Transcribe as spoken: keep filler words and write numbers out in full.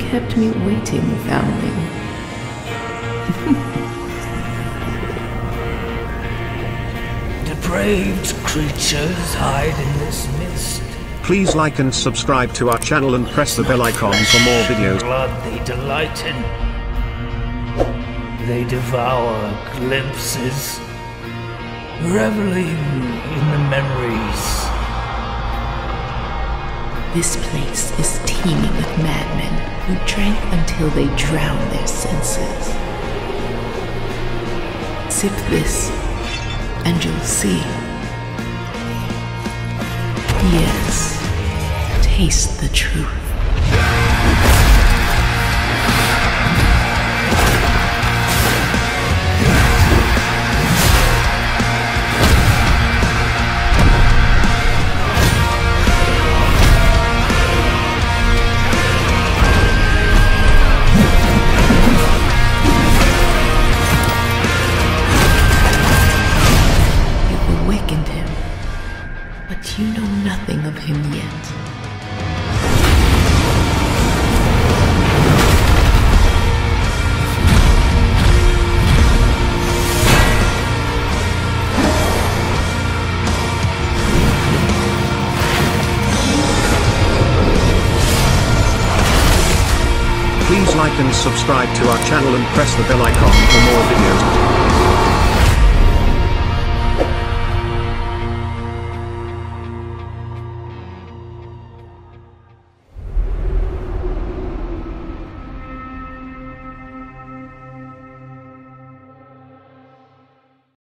kept me waiting, foundling. Depraved creatures hide in this mist. Please like and subscribe to our channel and press the bell icon for more videos. Blood they delight in. They devour glimpses, reveling in the memories. This place is teeming with madmen who drank until they drowned their senses. Sip this, and you'll see. Yes, taste the truth. Awakened him, but you know nothing of him yet. Please like and subscribe to our channel and press the bell icon for more videos.